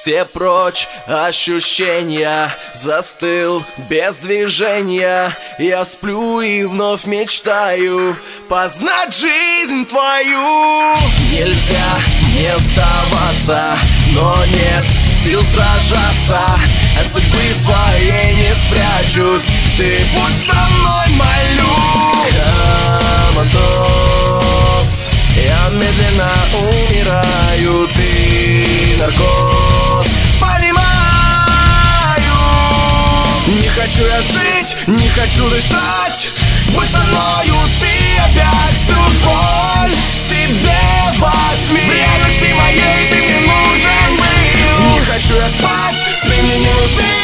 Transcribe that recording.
все прочь ощущения, застыл без движения. Я сплю и вновь мечтаю познать жизнь твою. Нельзя не сдаваться, но нет сил сражаться. От судьбы своей не спрячусь, ты будь со мной, молю. Коматоз, я медленно умираю, ты наркоз, понимаю. Не хочу я жить, не хочу дышать, будь со мною, ты опять всю боль в себе возьми. В реальности моей ты мне нужен был. Не хочу я спать, сны мне не нужны.